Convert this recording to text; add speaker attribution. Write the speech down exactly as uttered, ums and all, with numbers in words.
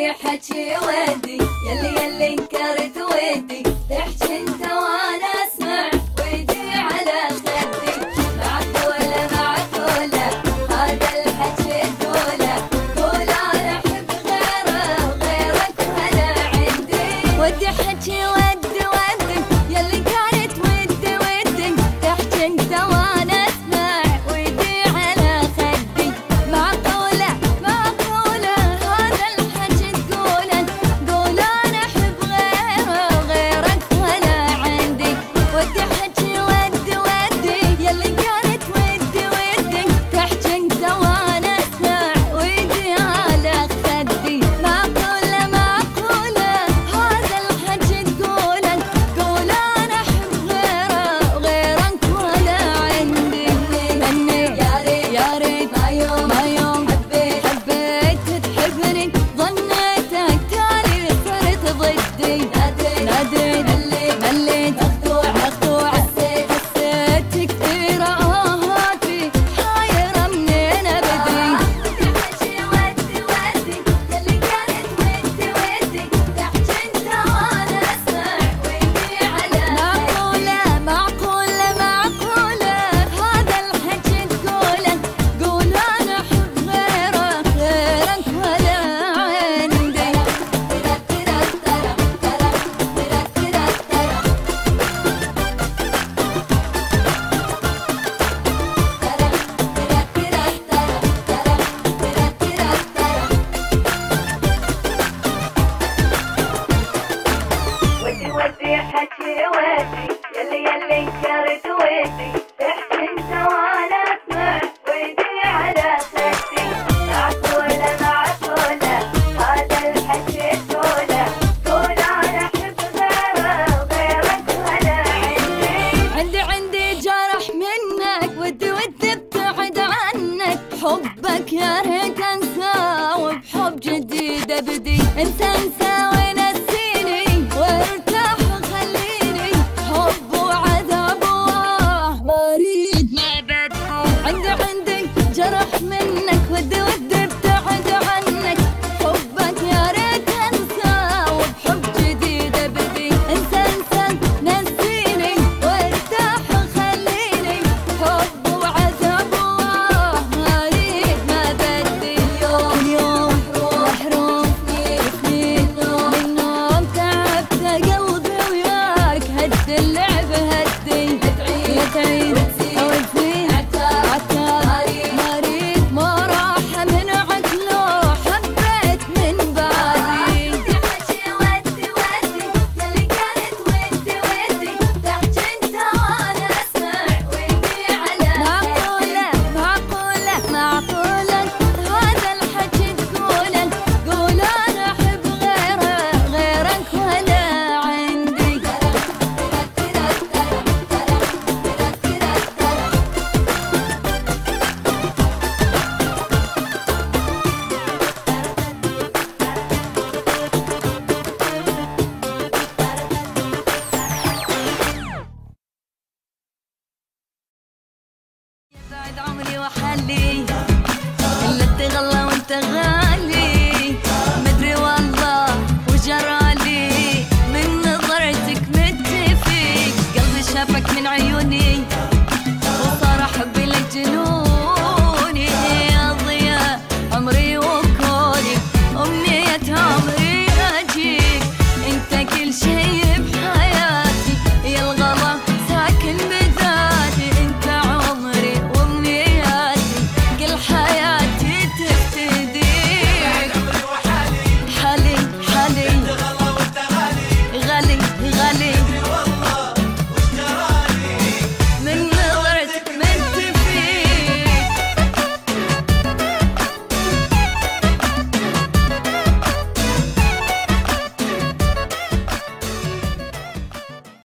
Speaker 1: ودي حكي ودي يلي يلي انكرت ودي تحكي انت وانا اسمع ودي على خدي معقولة معقولة هذا الحكي تقوله قول انا احب غيره وغيرك ولا عندي ودي حكي ودي ودي يلي انكرت ودي ودي تحكي انت وانا اسمع ودي على خدي معقولة معقولة هذا الحكي تقوله قول انا احب غيره وغيرك ولا عندي ودي حكي ودي ودي يلي انكرت ودي ودي تحكي انت وانا اسمع ودي على خدي معقولة معقولة هذا الحكي تقوله قول انا احب غيره وغيرك ولا عندي مني يا ريت يا ريت ما يوم ما يوم حبيت حبيت تحبني ظنيتك تالي صرت ضدي ناديت ناديت مليت مليت مخدوع مخدوع حسيت حسيت كثير اهاتي حايرة منين ابدي ودي حكي ودي ودي يلي كانت ودي ودي تحكي انت وانا اسمع ودي على معقولة معقولة معقولة هذا الحكي تقوله قول انا احب غيره غيرك ولا عندي ترى ترى ترى ترى ترى ترى ودي ودي حكي ودي يلي يلي انكرت ودي تحكي انت وانا اسمع ودي على خدي معقولة معقولة هذا الحكي تقوله قول انا احب غيره وغيرك ولا عندي عندي عندي جرح منك ودي ودي ابتعد عنك حبك يا ريت انساه وبحب جديد ابدي انت انسى